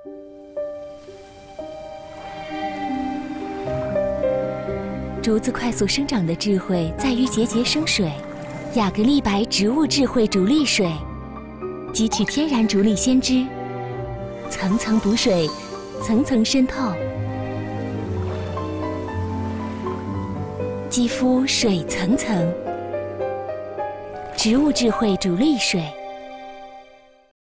竹子快速生长的智慧在于节节生水。亚格丽白植物智慧主力水，汲取天然竹沥鲜汁，层层补水，层层渗透，肌肤水层层。植物智慧主力水。